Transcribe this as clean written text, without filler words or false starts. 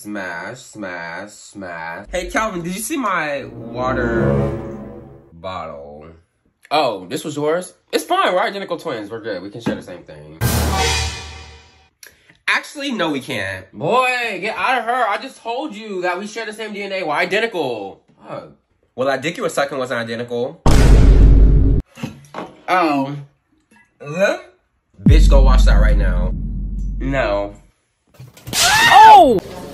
Smash, smash, smash. Hey, Calvin, did you see my water bottle? Oh, this was yours? It's fine, we're identical twins. We're good. We can share the same thing. Actually, no, we can't. Boy, get out of her. I just told you that we share the same DNA. We're identical. Fuck. Well, that dick you were sucking wasn't identical. Oh. Bitch, go watch that right now. No. Oh!